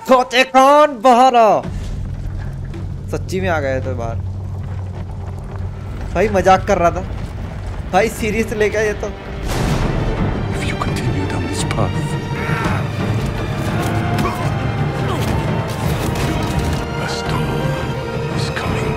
खोते कौन बाहर आ। सच्ची में आ गए तो बाहर। भाई मजाक कर रहा था भाई, सीरियस ले गया ये तो। If you continue down this path, a storm is coming.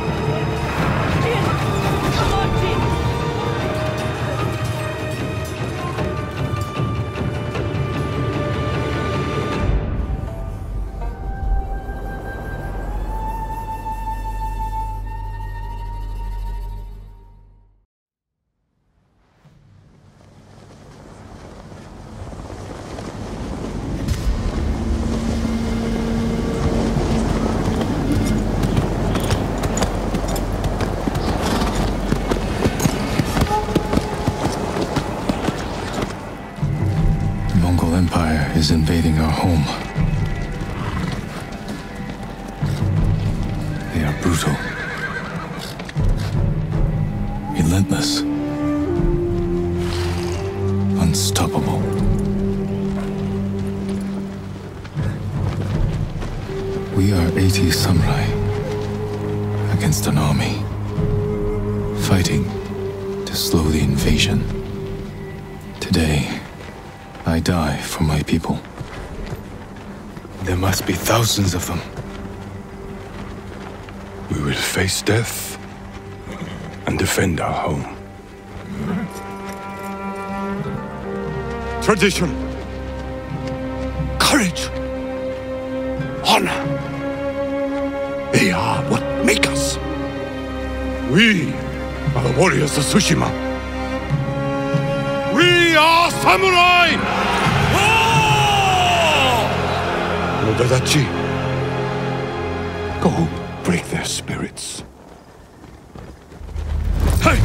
Empire is invading our home. They are brutal, relentless, unstoppable. We are 80 samurai against an army, fighting to slow the invasion. Today, I die for my people. There must be thousands of them. We will face death and defend our home. Tradition, courage, honor. They are what make us. We are the warriors of Tsushima. We are samurai! Nodadachi, go break their spirits. Hey!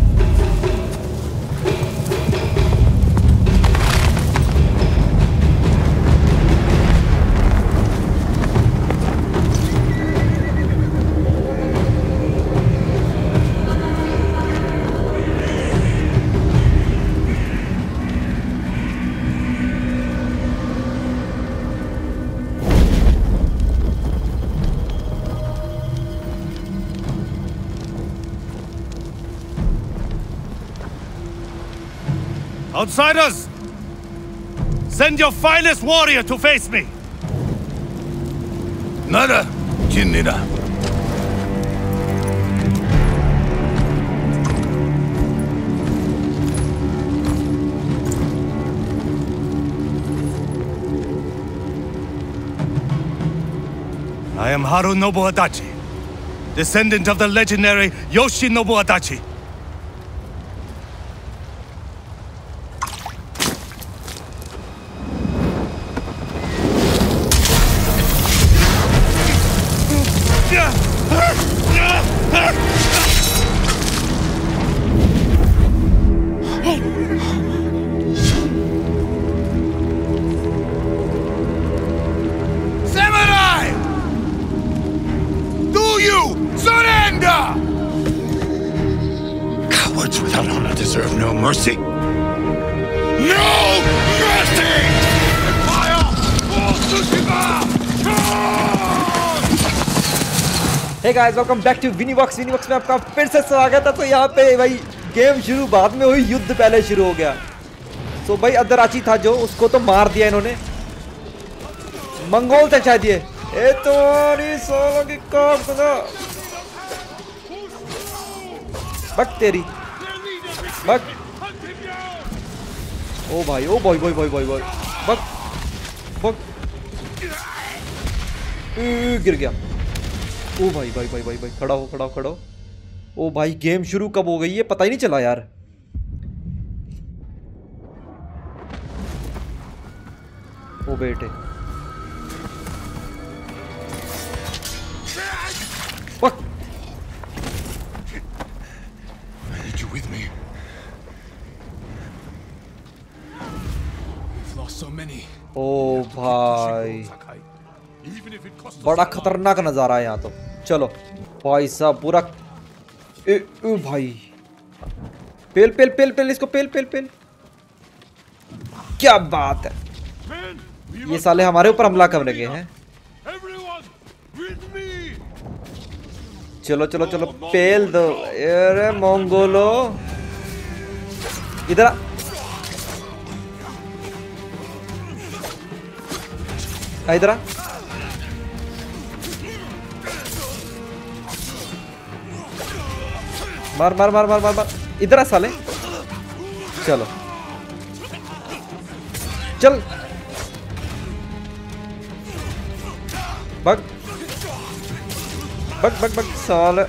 Outsiders! Send your finest warrior to face me! Nada, Jinnida. I am Harunobu Adachi, descendant of the legendary Yoshinobu Adachi. Hey guys, welcome back to Vinivox में आपका फिर से स्वागत है। तो यहाँ पे भाई गेम शुरू बाद में हुई, युद्ध पहले शुरू हो गया। तो भाई अदराची था जो, उसको तो मार दिया इन्होंने। मंगोल थे शायद ये। ए तुम्हारी सोलो की कौन सा बक तेरी बक। ओ भाई ओ भाई भाई भाई भाई भाई बक बक गिर गया। ओ भाई भाई भाई भाई भाई खड़ा हो खड़ा हो खड़ा हो। ओ भाई गेम शुरू कब हो गई है पता ही नहीं चला यार। ओ बेटे Fuck. I need you with me. We've lost so many. ओ भाई बड़ा खतरनाक नजारा है यहाँ तो। चलो भाई साहब पूरा भाई पेल पेल पेल पेल इसको पेल पेल पेल। क्या बात है, ये साले हमारे ऊपर हमला कर लगे हैं। चलो चलो चलो पेल दो। अरे मंगोलो इधर आ। इधर आ। मार मार मार मार मार मार। इधर आ साले। चलो चल भग भग भग भग साले।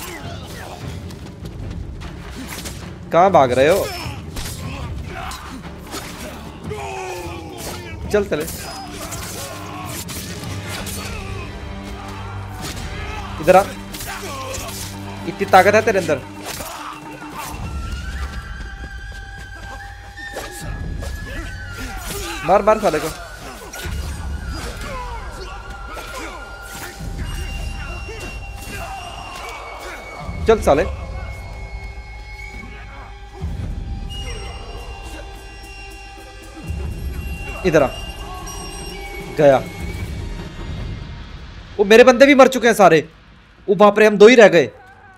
कहाँ भाग रहे हो? चल चले। इधर आ। इतनी ताकत है तेरे अंदर। मार मार साले को। चल साले। इधर आ। गया। वो मेरे बंदे भी मर चुके हैं सारे। वो बाप रे हम दो ही रह गए।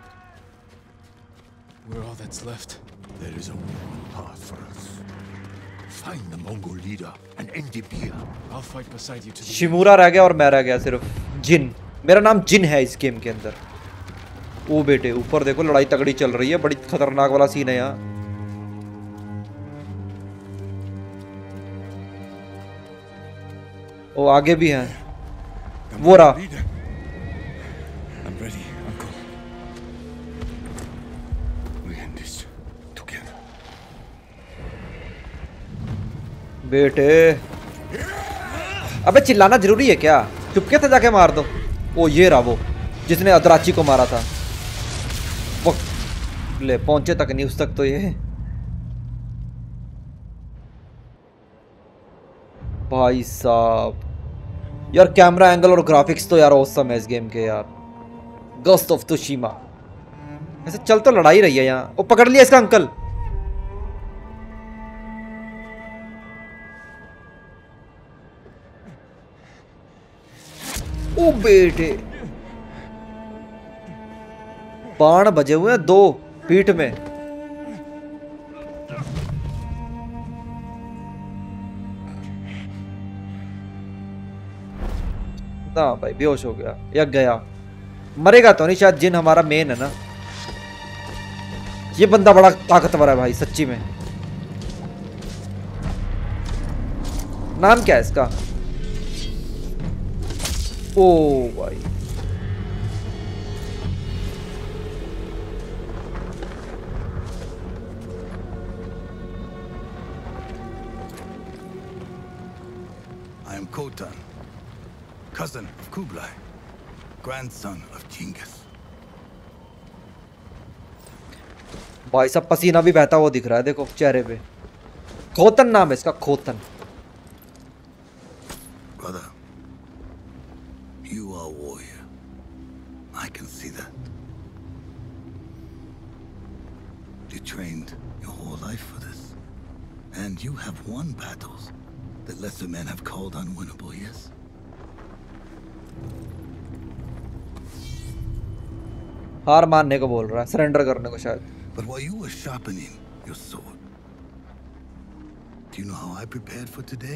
We're all that's left. There is only one path for us. Find the Mongol leader and end him here. I'll fight beside you to the शिमूरा रह गया और मैं रह गया सिर्फ। जिन। मेरा नाम जिन है इस गेम के अंदर। ओ बेटे ऊपर देखो लड़ाई तगड़ी चल रही है। बड़ी खतरनाक वाला सीन है यहाँ। ओ आगे भी हैं। वो रहा। I'm ready, Uncle. We end this together. बेटे अबे चिल्लाना जरूरी है क्या? चुपके से जाके मार दो। ओ ये रहा वो जिसने अदराची को मारा था। वो ले पहुंचे तक नहीं उस तक तो ये। भाई साहब यार कैमरा एंगल और ग्राफिक्स तो यार ऑसम है इस गेम के यार। Ghost of Tsushima. ऐसे चल तो लड़ाई रही है यहाँ। वो पकड़ लिया इसका अंकल। ओ बेटे बाण बजे हुए हैं 2 पीठ में। ना भाई बेहोश हो गया या गया। मरेगा तो नहीं शायद। जिन हमारा मेन है ना। ये बंदा बड़ा ताकतवर है भाई सच्ची में। नाम क्या है इसका? ओ भाई I am Khotan, cousin of Kublai, grandson of Genghis. भाई सब पसीना भी बहता हुआ दिख रहा है देखो चेहरे पे। खोतन नाम है इसका। खोतन। Brother, you are a warrior. I can see that. You trained your whole life for this. And you have won battles that lesser men have called unwinnable, yes? हार मानने को बोल रहा है। सरेंडर करने को शायद। But while you were sharpening your sword, do you know how I prepared for today?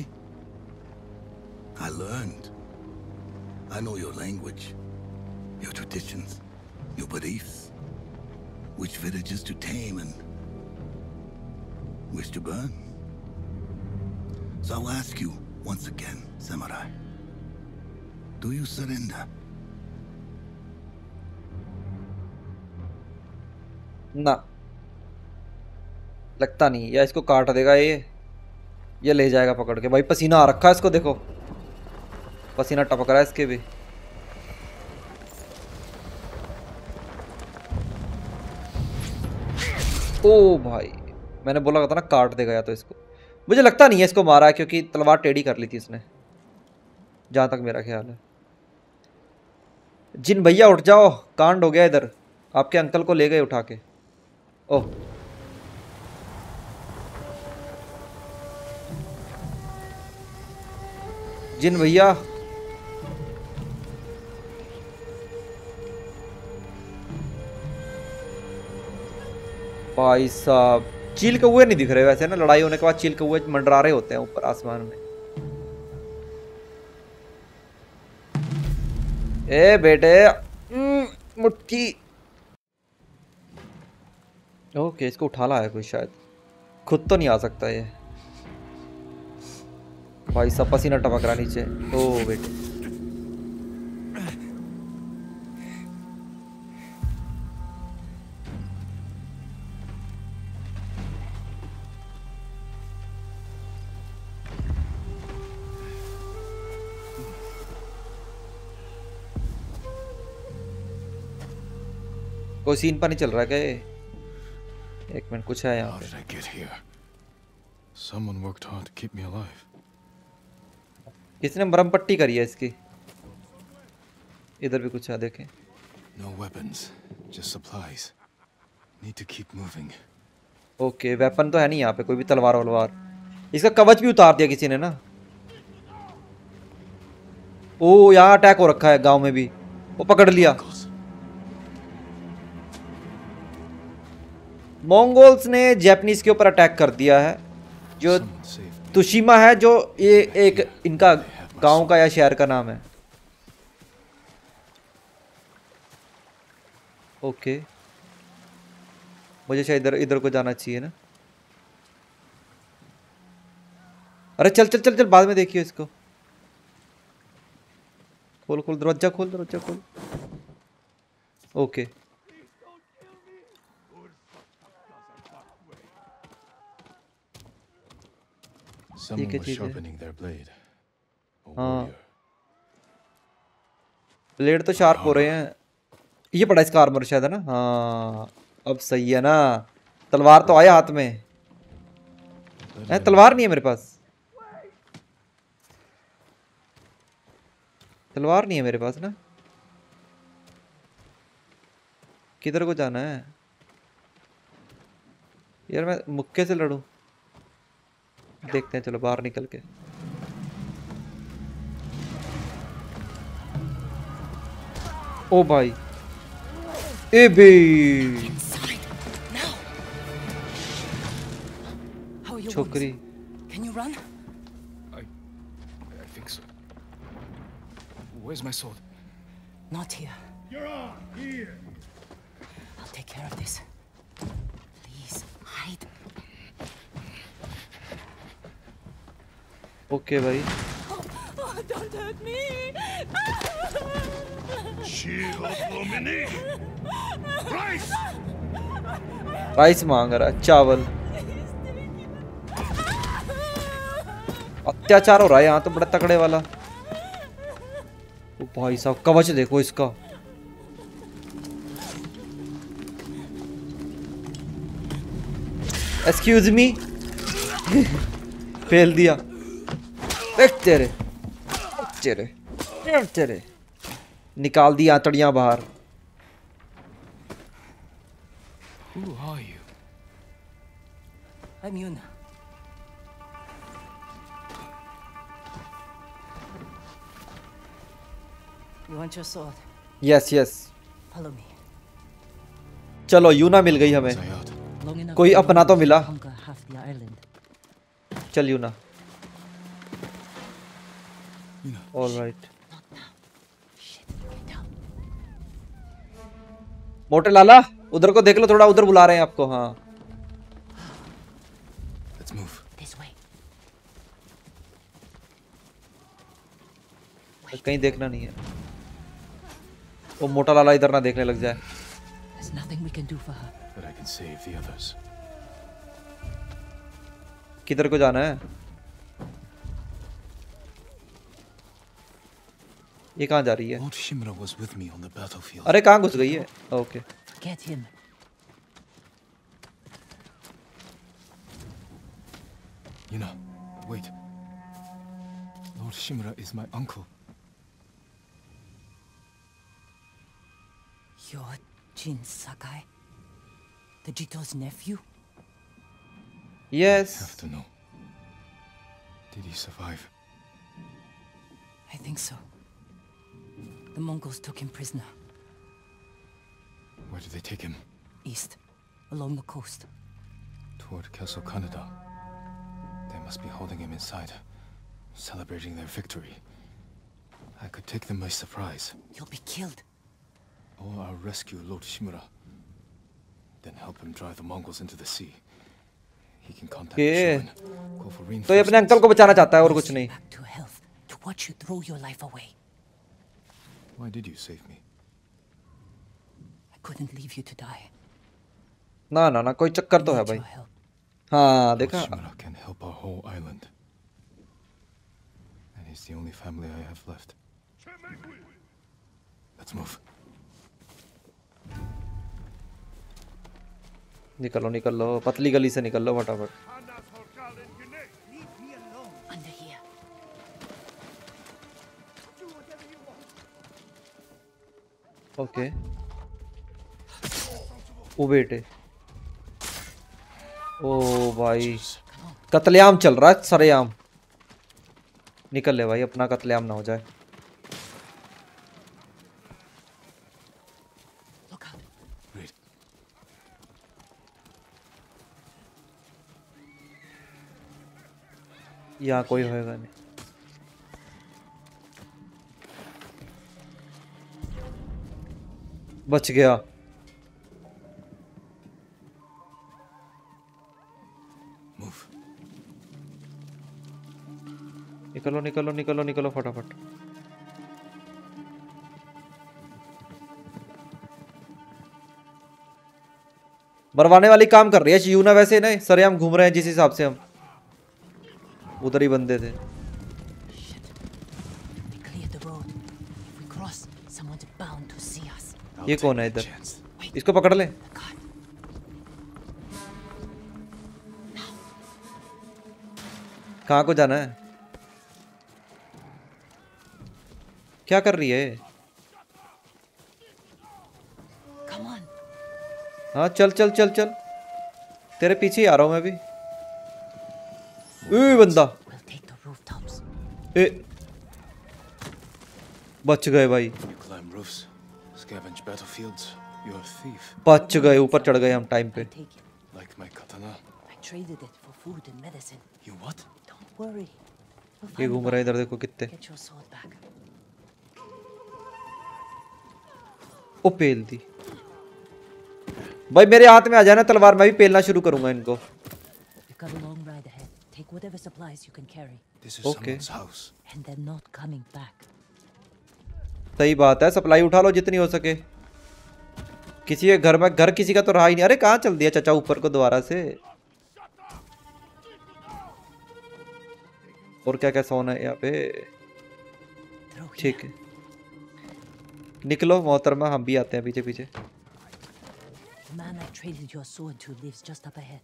I learned. I know your language, your traditions, your beliefs, which villages to tame and which to burn. So I'll ask you once again, samurai, do you surrender? ना लगता नहीं। या इसको काट देगा ये ले जाएगा पकड़ के। भाई पसीना आ रखा है इसको देखो। पसीना टपक रहा है इसके भी। ओ भाई मैंने बोला था ना काट देगा या तो इसको। मुझे लगता नहीं है इसको मारा है क्योंकि तलवार टेढ़ी कर ली थी इसने जहां तक मेरा ख्याल है। जिन भैया उठ जाओ। कांड हो गया इधर। आपके अंकल को ले गए उठा के। ओह जिन भैया भाई साहब चील कौवे नहीं दिख रहे वैसे ना, लड़ाई होने के बाद चील कौवे मंडरा रहे होते हैं ऊपर आसमान में। ए बेटे मुट्ठी। ओके इसको उठा ला है कोई शायद, खुद तो नहीं आ सकता ये। भाई साहब पसीना टपक रहा नीचे। ओ बेटे कोई सीन पर नहीं चल रहा है क्या ये? एक मिनट कुछ है यहाँ How पे। did I get here? Someone worked hard to keep me alive. किसने मरहम पट्टी करी है इसकी? इधर भी कुछ है देखें। No weapons, just supplies. Need to keep moving. Okay weapon तो है नहीं यहाँ पे कोई भी, तलवार वलवार। इसका कवच भी उतार दिया किसी ने ना। ओ यहाँ अटैक हो रखा है गांव में भी, वो पकड़ लिया। मंगोल्स ने जापानीज के ऊपर अटैक कर दिया है। जो तुशिमा है जो ये एक इनका गांव का या शहर का नाम है। ओके मुझे शायद इधर इधर को जाना चाहिए ना। अरे चल चल चल चल बाद में देखिए इसको। खोल खोल दरवाजा खोल, दरवाजा खोल। ओके Someone was चीज़ है। sharpening their blade. A हाँ warrior. ब्लेड तो शार्प हो रहे हैं। ये पड़ा इसका आर्मर शायद है ना। हाँ अब सही है ना। तलवार तो आया हाथ में। तलवार नहीं है मेरे पास, तलवार नहीं है मेरे पास ना। किधर को जाना है यार? मैं मुक्के से लड़ूं? देखते हैं चलो बाहर निकल के। ओ भाई ए बे छोकरी। Can you run? I think so. Where's my sword? Not here. You're on here. I'll take care of this. Please hide. Okay भाई Oh, don't hurt me. Rice मांग रहा है, चावल। अत्याचार हो रहा है यहाँ तो बड़ा तगड़े वाला। ओ भाई साहब कवच देखो इसका। एक्सक्यूज मी फेल दिया। देख तेरे तेरे तेरे निकाल दिया आंतड़ियां बाहर। Who are you? I'm Yuna. You want your sword? Yes yes Follow me. चलो यूना मिल गई हमें। Zayat. Long enough कोई to अपना तो मिला। conquer half the island. चल Yuna. Yuna. Alright. Shit, get down. मोटे लाला उधर को देख लो थोड़ा, उधर बुला रहे हैं आपको। हाँ Let's move. This way. कहीं देखना नहीं है। वो मोटा लाला इधर ना देखने लग जाए। There's nothing we can do for her. But I can save the others. किधर को जाना है? ये कहाँ जा रही है? Lord Shimura was with me on the battlefield. अरे कहाँ घुस गई है? Okay Forget him. Yuna, wait. Lord Shimura is my uncle. You're Jin Sakai, the Jito's nephew? Yes Have to know. Did he survive? I think so. The Mongols took him prisoner. Where did they take him? East. along the coast. Toward Castle Kaneda. They must be holding him inside, celebrating their victory. I could take them by surprise. You'll be killed. Or I'll rescue Lord Shimura. Then help him drive the Mongols into the sea. He can contact the Shogun, call for तो ये अपने uncle को बचाना चाहता है और कुछ नहीं. Back to health, to watch you throw your life away. Why did you save me? I couldn't leave you to die. ना ना ना कोई चक्कर तो है Need भाई. your help. हाँ Lord देखा. Shimura can help our whole island. And he's the only family I have left. Let's move. निकलो निकलो पतली गली से निकल लो फटाफट. Under here. ओके. ओ बेटे. ओ भाई कत्लेआम चल रहा है सरेआम. निकल ले भाई अपना कत्लेआम ना हो जाए. Look out. Read. यहाँ कोई होएगा नहीं. बच गया. Move. निकलो निकलो निकलो निकलो फटाफट. मरवाने वाली काम कर रही है यूना वैसे नहीं सरेआम घूम रहे हैं जिस हिसाब से हम उधर ही बंदे थे. Shit. They cleared the road. If we cross, someone's bound to see us. I'll ये take कौन है the इधर? chance. इसको पकड़ ले. The guard. कहाँ को जाना है? क्या कर रही है? Come on. हाँ चल चल चल चल. तेरे पीछे ही आ रहा हूँ मैं भी. ए बंदा. We'll take the rooftops. ए बच गए भाई. You climb roofs, scavenge battlefields. You're a thief. बच गए ऊपर चढ़ गए हम टाइम I पे. take it. Like my katana. I traded it for food and medicine. You what? Don't worry. We'll ये find घूम the रहा है body. इधर देखो कितने. Get your sword back. ओ पेल दी. भाई मेरे हाथ में आ जाना तलवार मैं भी पेलना शुरू करूंगा इनको. We've got a long ride ahead. Take whatever supplies you can carry. This is Okay. someone's house. And they're not coming back. सही बात है सप्लाई उठा लो जितनी हो सके. किसी के घर किसी का तो रहा ही नहीं. अरे कहाँ चल दिया चाचा ऊपर को दोबारा से. और क्या क्या सोना है यहाँ पे. Through here. ठीक है निकलो मोहतरमा हम भी आते हैं पीछे पीछे. The man I traded your sword to lives just up ahead.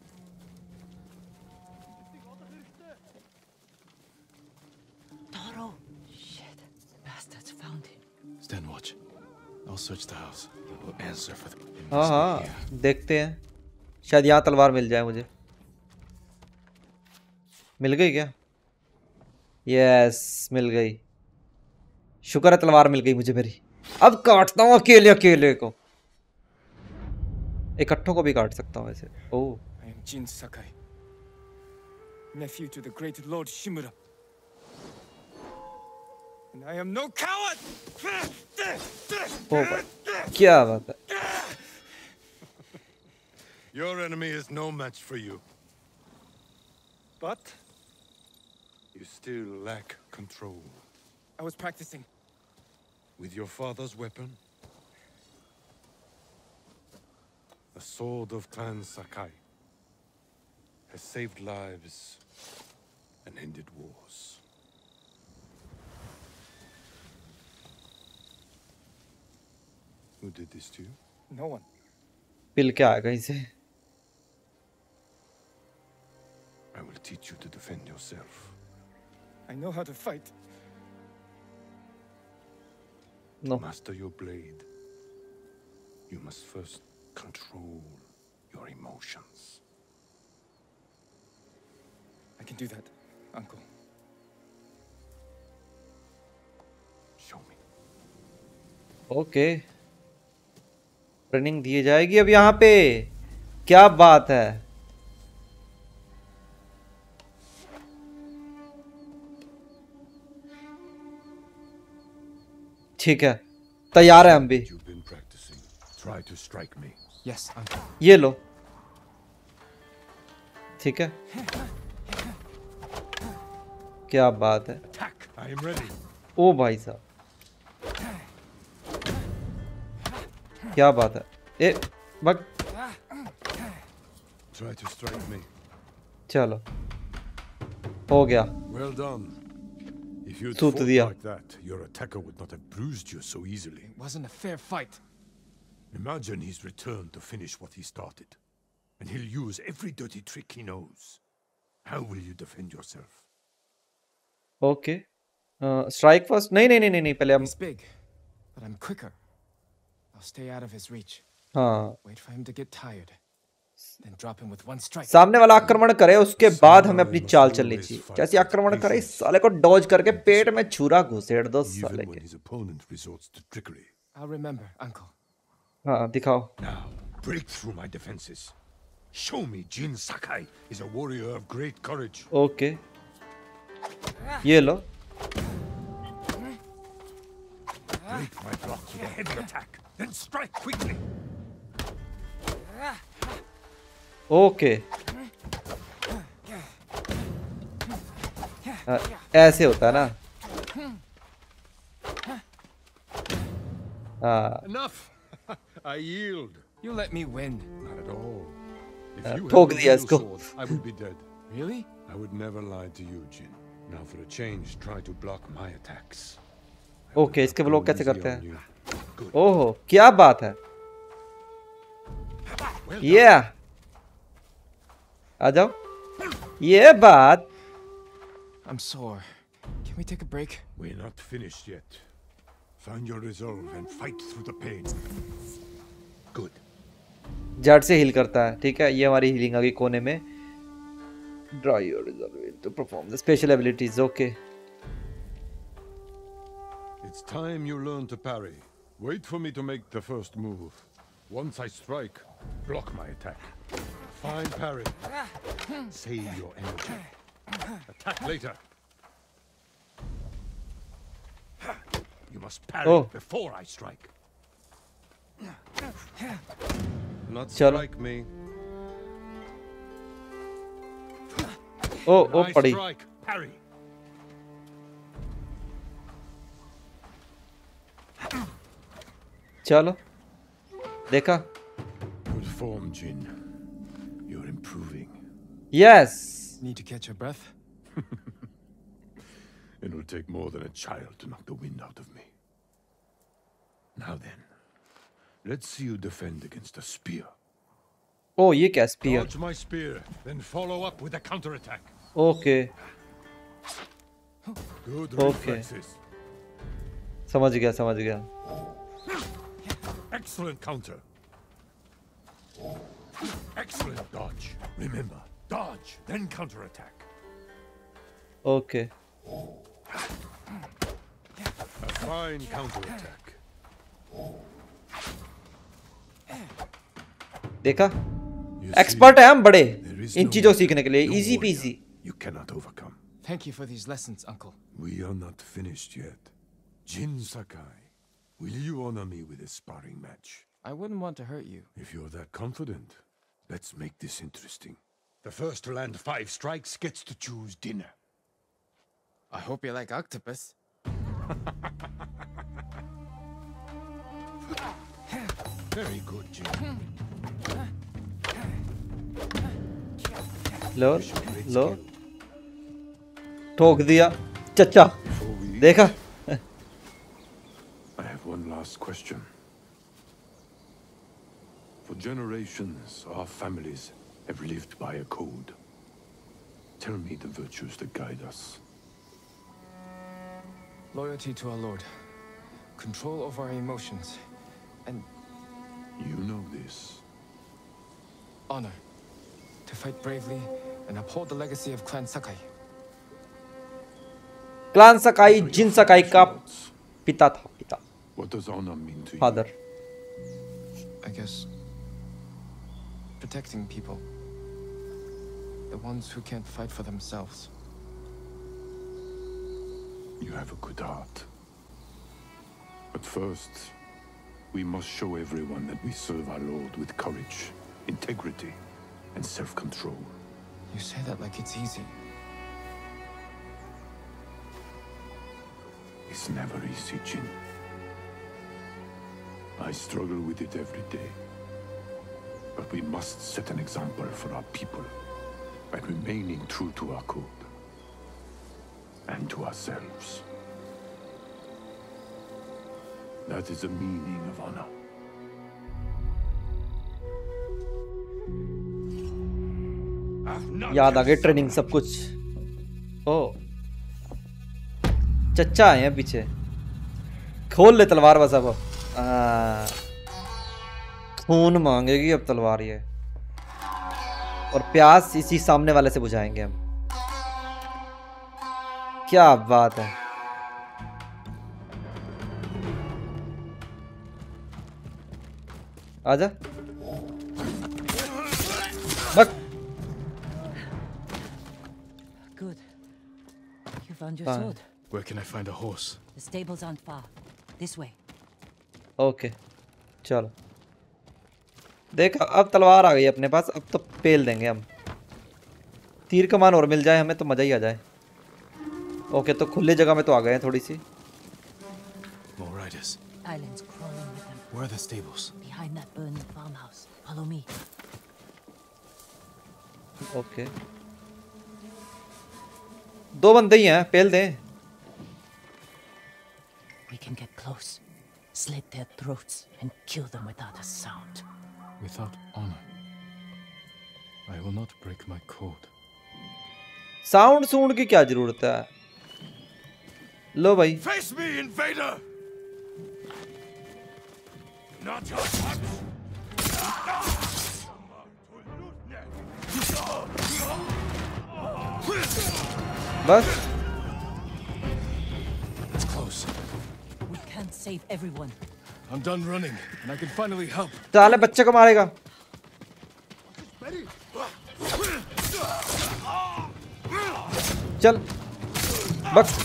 Taro! Shit. Bastards found him. Stand watch. I'll search the house. We'll answer for them. They हाँ must be हाँ here. देखते हैं शायद यहाँ तलवार मिल जाए मुझे. मिल गई क्या? यस मिल गई. शुक्र है तलवार मिल गई मुझे मेरी. अब काटता हूँ अकेले अकेले को. इकट्ठों को भी काट सकता हूँ वैसे. ओह I am Jin Sakai, nephew to the great Lord Shimura. And I am no coward! ओ भाई क्या बात है. Your enemy is no match for you. But you still lack control. I was practicing. With your father's weapon? The sword of Clan Sakai has saved lives and ended wars. Who did this to you? No one. पिल के आ कहीं से. I will teach you to defend yourself. I know how to fight. No. To master your blade, you must first control your emotions. I can do that, Uncle. Show me. Okay training दी जाएगी अब यहाँ पे. क्या बात है। ठीक है, तैयार है हम भी। You've been practicing. Try to strike me. Yes, Uncle. ये लो, ठीक है, क्या बात है। Attack! I am ready. ओ भाई साहब, क्या बात है। ए बक, Try to strike me. चलो हो गया। Well done. If you'd सूत fought दिया। like that, your attacker would not have bruised you so easily. It wasn't a fair fight. Imagine he's returned to finish what he started. And he'll use every dirty trick he knows. How will you defend yourself? Okay, strike first. नहीं नहीं नहीं नहीं, पहले हम, He's big, but I'm quicker. I'll stay out of his reach. हाँ, Wait for him to get tired. Then drop him with one strike. सामने वाला आक्रमण करे उसके बाद हमें अपनी चाल चलनी चाहिए। जैसे आक्रमण करे इस साले को डॉज करके पेट में छुरा घुसेड़ दो साले Even when के। his opponent resorts to trickery. I'll remember, Uncle. हाँ दिखाओ। Now, break through my defenses. Show me Jin Sakai is a warrior of great courage. Okay, ये लो। Break my block with a heavy attack. Then strike quickly. Okay, ऐसे होता है ना। हाँ, Enough. I yield. You let me win. Not at all. If you ठोक had the दिया real इसको। sword, I would be dead. Really? I would never lie to you, Jin. Now for a change, try to block my attacks. Okay, इसके block कैसे करते Easy on हैं? you. Good. ओहो, क्या बात है। Well ये आ जाओ, ये बात। I'm sore. Can we take a break? We're not finished yet. Find your resolve and fight through the pain. Good. जड़ से हील करता है, ठीक है। ये हमारी हीलिंग आ गई कोने में। Dry your reserve to perform the special abilities. Okay, It's time you learn to parry. Wait for me to make the first move. Once I strike, block my attack. Fine parry. Save your energy. Attack later. You must parry Oh. before I strike. Not चलो। strike me. ओ I पड़ी। strike. Parry. चलो, देखा। Good form, Jin. You're improving. Yes, Need to catch your breath? It'll take more than a child to knock the wind out of me. Now then, let's see you defend against a spear. ओ ये क्या spear. Dodge my spear, then follow up with a counterattack. Okay, Good Okay. reflexes. समझ गया समझ गया। Excellent counter. Excellent dodge. Remember, dodge, then counterattack. Okay, A fine counterattack. देखा, You expert है हम बड़े there is इन no चीजों weapon, सीखने के लिए। no easy warrior peasy. You cannot overcome. Thank you for these lessons, Uncle. We are not finished yet. Jin Sakai, will you honor me with a sparring match? I wouldn't want to hurt you. If you're that confident, let's make this interesting. The first to land 5 strikes gets to choose dinner. I hope you like octopus. Very good, Jin. लो Great लो, skill. ठोक दिया चचा। Before we देखा, I have one last question. For generations, our families have lived by a code. Tell me the virtues that guide us. Loyalty to our Lord. Control over our emotions. And You know this. honor. To fight bravely and uphold the legacy of Clan Sakai. Clan Sakai Jin सकाई का पिता था, पिता, What does honor mean to you? Father. I guess protecting people. The ones who can't fight for themselves. You have a good heart. But first, we must show everyone that we serve our Lord with courage, integrity, and self-control. You say that like it's easy. It's never easy, Jin. I struggle with it every day. But we must set an example for our people by remaining true to our code. And to ourselves. That is the meaning of honor. याद आ गई training सब कुछ। ओ चच्चा आए हैं पीछे। खोल ले तलवार बस अब। खून मांगेगी अब तलवार ये। और प्यास इसी सामने वाले से बुझाएंगे हम। क्या बात है। आजा बक। Good. You found your sword. Where can I find a horse? The stables aren't far. This way. Okay चलो। देख अब तलवार आ गई अपने पास। अब तो पेल देंगे हम। तीर कमान और मिल जाए हमें तो मजा ही आ जाए। ओके तो खुले जगह में तो आ गए हैं थोड़ी सी। More riders. Islands crawling with them. Where are the stables? Behind that burned farmhouse. Follow me. Okay दो बंदे ही हैं पेल दें। We can get close, slit their throats, and kill them without a sound. Without honor. I will not break my code. Sound सूंड की क्या जरूरत है। लो भाई। Face me, invader! Not your touch! बस It's close. We can't save everyone. I'm done running, and I can finally help. साले बच्चे को मारेगा। चल बस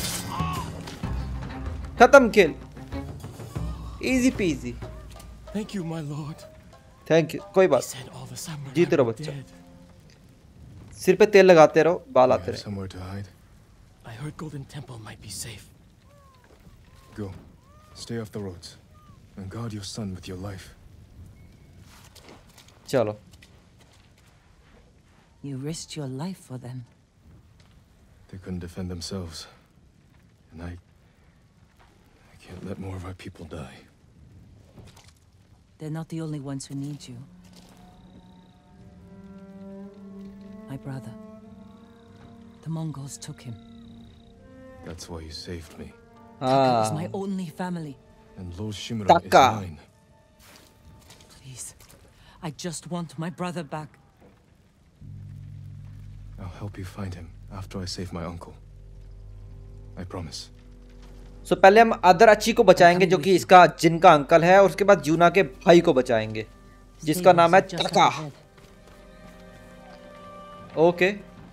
खत्म खेल। Easy peasy. Thank you, my lord. Thank you कोई बात। Said all the samurai जीते रहो were बच्चा। dead. सिर पे तेल लगाते रहो बाल You आते have रहे। somewhere to hide? I heard Golden Temple might be safe. Go. Stay off the roads. And guard your son with your life. चलो You risked your life for them. They couldn't defend themselves. And I can't let more of our people die. They're not the only ones who need you. My brother. The Mongols took him. That's why you saved me. Taka is my हाँ only family. And Lord Shimura is Taka. mine. Please. I just want my brother back. I'll help you find him after I save my uncle. I promise. सो पहले हम other अच्छी को बचाएंगे जो कि इसका जिनका अंकल है और उसके बाद जूना के भाई को बचाएंगे जिसका नाम है Just टका। up ahead. ओके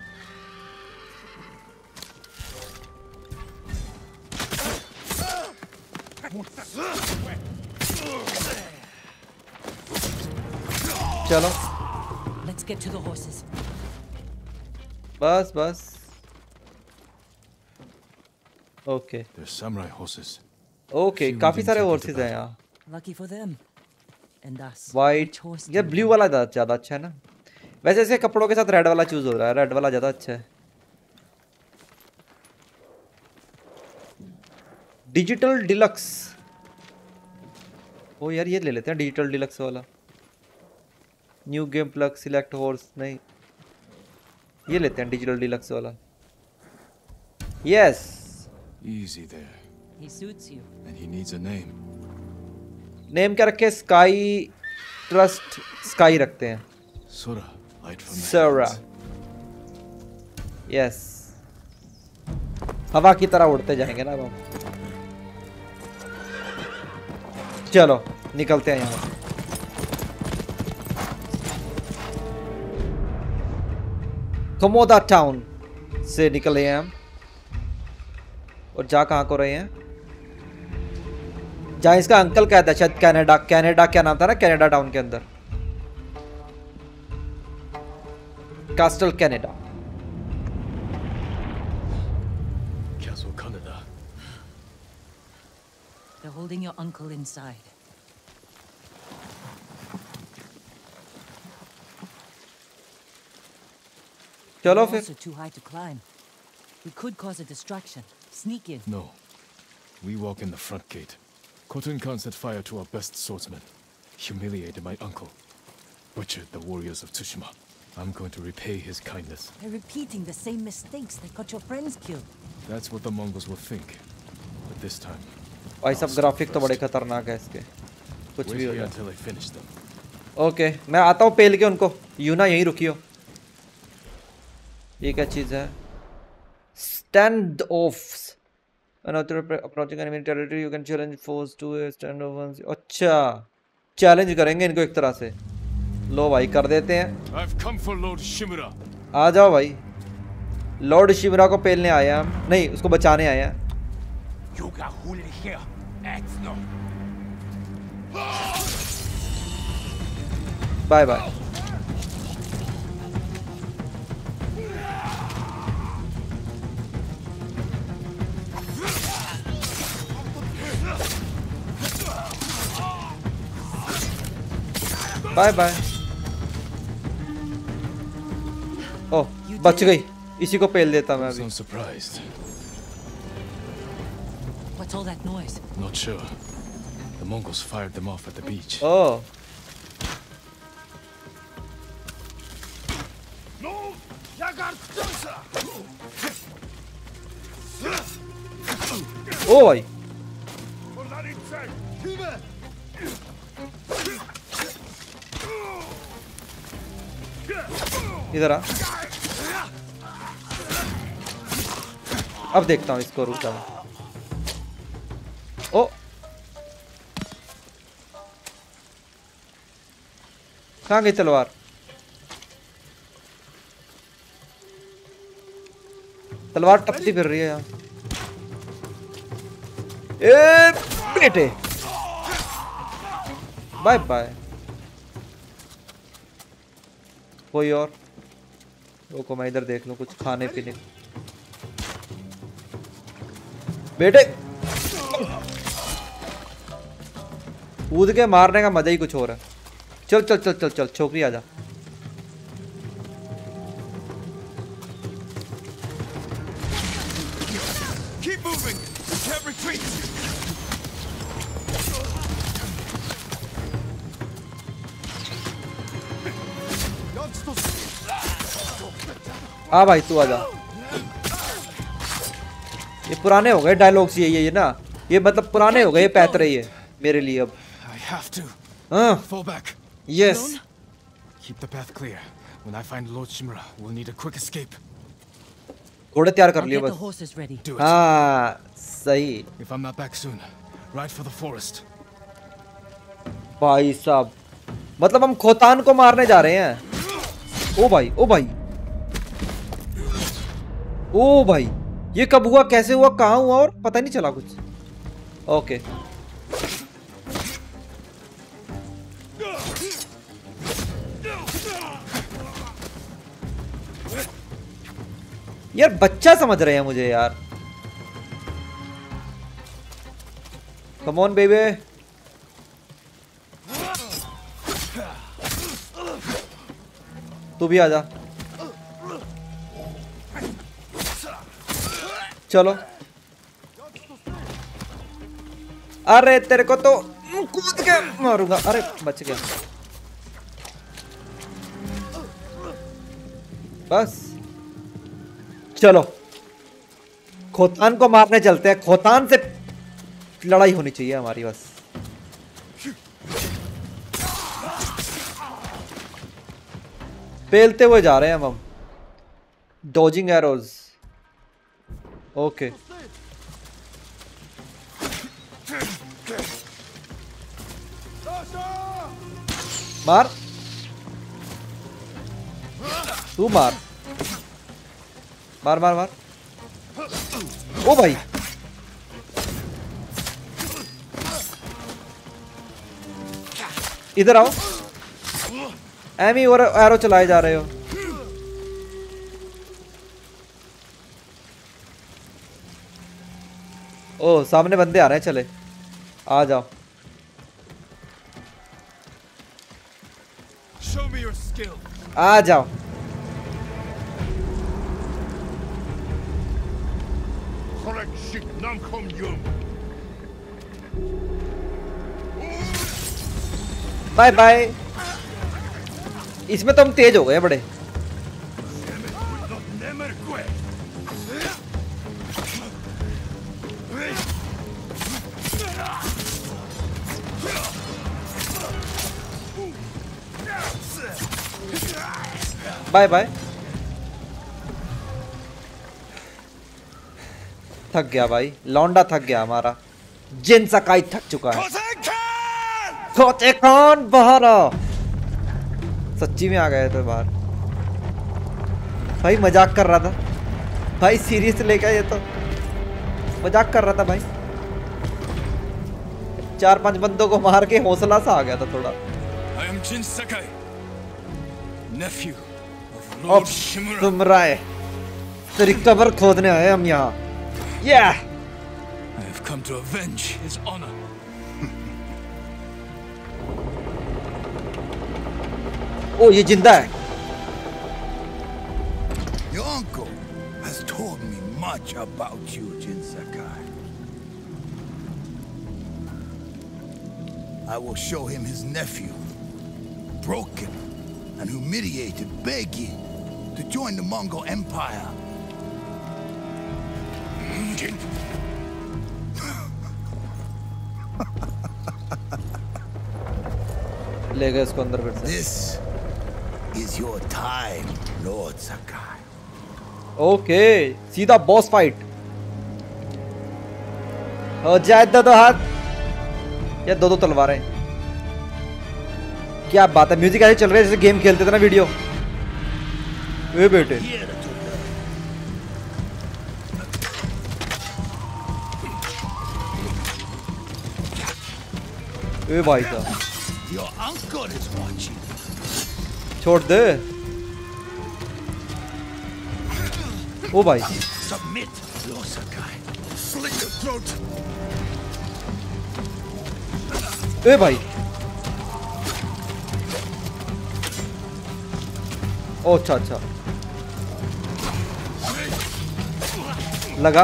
चलो Let's get to the horses. बस बस okay They're samurai horses. Okay काफी सारे हॉर्सेस हैं यहाँ। Lucky for them. And us. White Which horse ये do you ब्लू want? वाला ज्यादा अच्छा है ना। वैसे ऐसे कपड़ों के साथ रेड वाला चूज हो रहा है। रेड वाला ज्यादा अच्छा है। Digital deluxe. ओ यार ये ले लेते हैं डिजिटल डिलक्स वाला। New game plus select horse नहीं ये लेते हैं डिजिटल डिलक्स वाला। Yes Easy there. He suits you. And he needs a name. Name क्या रखे? स्काई ट्रस्ट स्काई रखते हैं। Sora, light from the Sora. heavens. Yes हवा की तरह उड़ते जाएंगे ना अब हम। चलो निकलते हैं यहाँ। कमोदा टाउन से निकले हैं हम। और जा कहाँ को रहे हैं? जहाँ इसका अंकल कहता है शायद कनाडा। कनाडा क्या नाम था ना, कनाडा टाउन के अंदर। Castle Kaneda. Castle Kaneda. They're holding your uncle inside. चलो They're फिर। also too high to climb. We could cause a distraction. Sneak in. No. We walk in the front gate. Khotun Khan set fire to our best swordsman. Humiliated my uncle. Butchered the warriors of Tsushima. I'm going to repay his kindness. They're repeating the same mistakes that got your friends killed. That's what the Mongols will think. But this time, भाई सब graphic तो बड़े खतरनाक है इसके। कुछ wait भी हो here जाए। until I finish them. Okay मैं आता हूँ पेल के उनको। यूना यहीं रुकियो। ये क्या चीज है? Standoffs. Approaching enemy territory you can challenge force to standoff. अच्छा चैलेंज करेंगे इनको एक तरह से। लो भाई कर देते हैं। I've come for Lord Shimura. आ जाओ भाई। लॉर्ड शिमरा को पेलने आए हैं हम, नहीं उसको बचाने आए हैं। Bye bye. Bye bye. Oh बच गई। इसी को पेल देता मैं अभी। Sound surprised. What's all that noise? Not sure. The Mongols fired them off at the beach. ओह ओ भाई इधर आ। अब देखता हूँ इसको। रुक जाओ। ओ कहाँ गई तलवार? तलवार टपती फिर रही है यहाँ। ए बेटे बाय बाय। कोई और रुको मैं इधर देख लूं कुछ खाने पीने। बेटे कूद के मारने का मजा ही कुछ और है। चल चल चल चल चल छोकरी आजा। Keep moving. We can't retreat. आ भाई तू आजा। ये पुराने हो गए डायलॉग्स ये ना। ये मतलब पुराने हो गए। ये पैतरे ये मेरे लिए अब। I have to. हाँ Fall back. Yes. Keep the path clear. When I find Lord Shimura, we'll need a quick escape. घोड़े तैयार कर I'll लियो get the बस। horses ready. Do it. हाँ सही। If I'm not back soon, ride for the forest. भाई साहब मतलब हम खोतान को मारने जा रहे हैं। ओ भाई ओ भाई ओ भाई ये कब हुआ, कैसे हुआ, कहाँ हुआ और पता नहीं चला कुछ। ओके यार बच्चा समझ रहे हैं मुझे यार। Come on baby. तू भी आजा। चलो अरे तेरे को तो कूद के मारूंगा। अरे बच गया बस। चलो खोतान को मारने चलते हैं। खोतान से लड़ाई होनी चाहिए हमारी बस। पेलते हुए जा रहे हैं हम डॉजिंग एरोज। ओके मार तू मार। मार मार मार। ओ भाई इधर आओ। एमी और एरो चलाए जा रहे हो। ओ सामने बंदे आ रहे हैं, चले आ जाओ। आ जाओ। Bye bye. इसमें तो हम तेज हो गए बड़े। Bye bye. थक गया भाई, लौंडा थक गया हमारा। जिन सकाई थक चुका है। खोते खान बाहर आओ। सच्ची में आ गए तो बाहर। भाई मजाक कर रहा था भाई, सीरियस लेकर ये तो मजाक कर रहा था भाई। 4-5 बंदों को मार के हौसला सा आ गया था थोड़ा। I am Jin Sakai, nephew of अब Lord Shimura. तुम राय तेरी कब्र खोदने आए हम यहाँ। Yeah! I have come to avenge his honor. ओ ये जिंदा है। Your uncle has told me much about you, Jin Sakai. I will show him his nephew, broken and humiliated, begging to join the Mongol Empire. ले गए इसको अंदर फिर से। This is your time, Lord Sakai. Okay सीधा boss fight हो जाए। दो हाथ या दो तलवारें। क्या बात है, म्यूजिक ऐसे चल रहा है जैसे गेम खेलते थे ना वीडियो। ए बेटे ए भाई साहब Your uncle is watching. छोड़ दे। ओ भाई Submit, Lord Sakai. Slit your throat. ए भाई ओ अच्छा अच्छा लगा।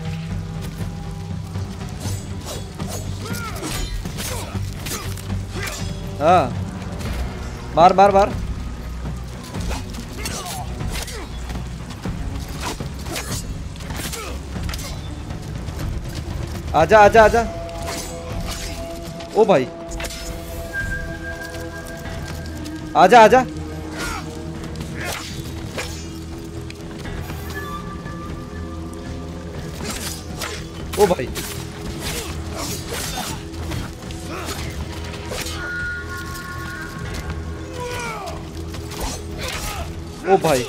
हाँ मार मार मार। आजा आजा आजा। ओ भाई आजा आजा। ओ भाई ओ भाई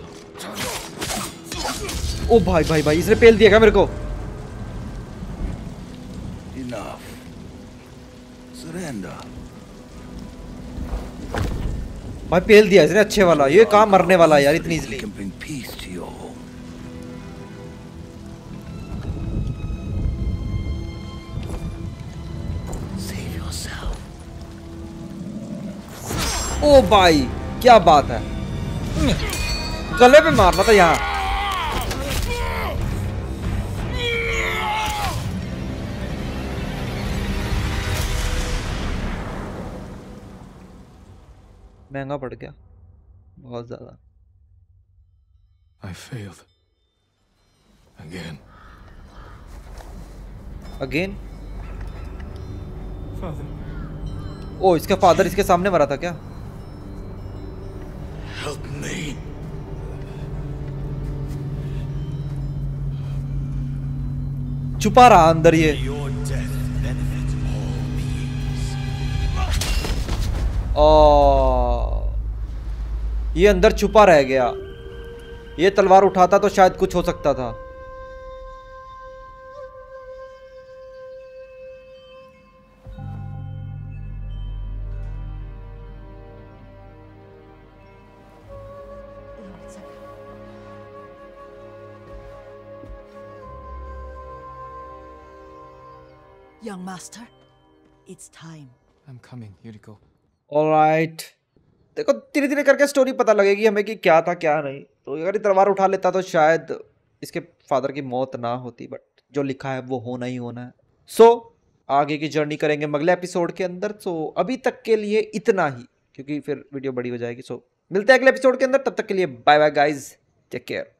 ओ भाई भाई भाई इसने पेल दिया क्या मेरे को? Enough. Surrender. भाई पेल दिया इसने अच्छे वाला। ये काम मरने वाला है यार इतनी easily. Can bring peace to your home. Save yourself. ओ भाई क्या बात है, गले पे मारना था यहाँ। महंगा पड़ गया बहुत ज्यादा। I failed. Again. Again? Father. ओ इसका फादर इसके सामने मरा था क्या? Help me. छुपा रहा अंदर ये। Your death benefits all beings. ओ ये अंदर छुपा रह गया। ये तलवार उठाता तो शायद कुछ हो सकता था। Young master, it's time. I'm coming, Yuriko. Alright, देखो धीरे धीरे करके स्टोरी पता लगेगी हमें कि क्या था क्या नहीं। तो अगर ये तलवार उठा लेता तो शायद इसके फादर की मौत ना होती, बट जो लिखा है वो होना ही होना है। सो आगे की जर्नी करेंगे अगले एपिसोड के अंदर। सो अभी तक के लिए इतना ही, क्योंकि फिर वीडियो बड़ी हो जाएगी। सो मिलते हैं अगले एपिसोड के अंदर, तब तक के लिए bye bye guys, take care.